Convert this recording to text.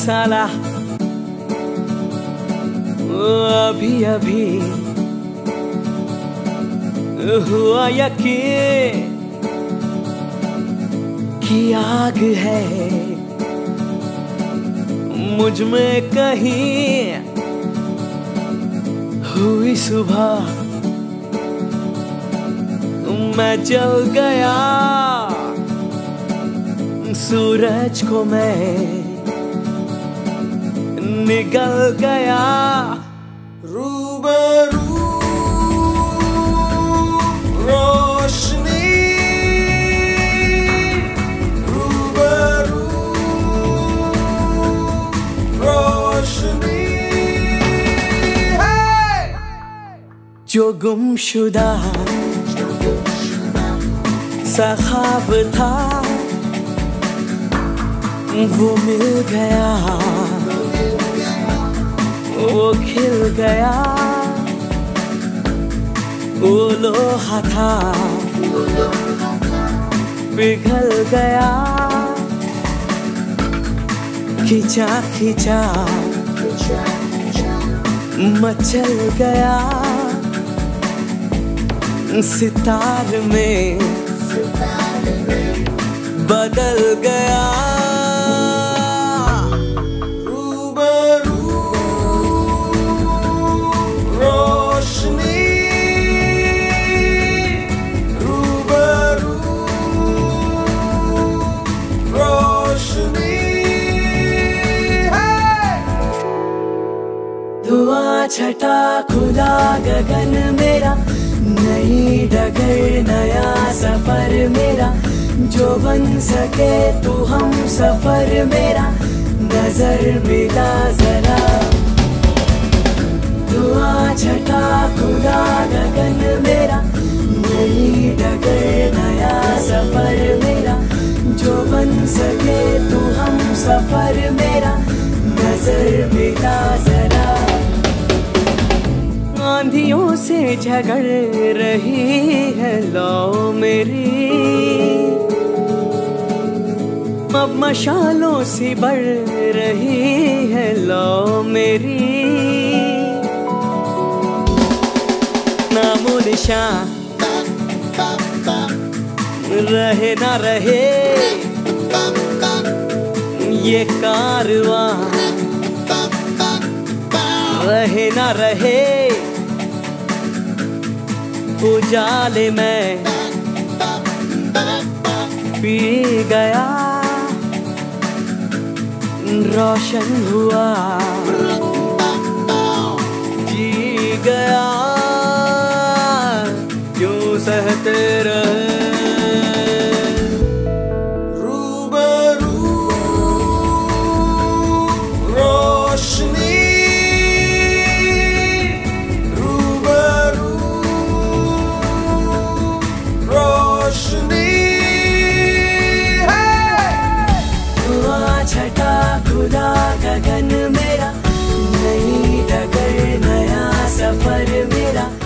साला अभी अभी हुआ यकीन कि आग है मुझ में कहीं। हुई सुबह मैं जल गया, सूरज को मैं निगल गया। रूबरू रोशनी, रूबरू रोशनी है। जो गुमशुदा सा ख्वाब था वो मिल गया, वो खिल गया। वो लोहा था पिघल गया, खिंचा खिंचा मचल गया। सितार में बदल गया। रूबरू रोशनी, रूबरू रोशनी है। धुआं छटा खुला गगन मेरा, नई डगर नया सफर मेरा। जो बन सके तू हम सफर मेरा, नजर मिला जरा। धुआं छटा खुदा गगन मेरा, नई डगर नया सफर मेरा। जो बन सके तू हम सफर मेरा, नजर मिला जरा। आंधियों से झगड़ रही है लौ मेरी, अब मशालों सी बढ़ रही है लौ मेरी। नामो निशान रहे ना रहे ये कारवां, रहे ना रहे उजाले में पी गया। रोशन हुआ जी गया, क्यों सहते रहे। रूबरू रोशनी, रूबरू रोशनी है। धुआं छटा खुदा गगन मेरा, नई डगर नया सफर मेरा।